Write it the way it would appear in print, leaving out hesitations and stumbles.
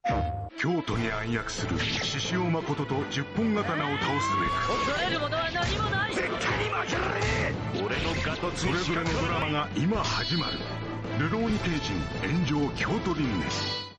京都に暗躍する獅子王誠と十本刀を倒すべく、 恐れるものは何もない。 絶対に負けられねえ。俺のガトツそれぞれのドラマが今始まる。るろうに帝人炎上京都輪廻。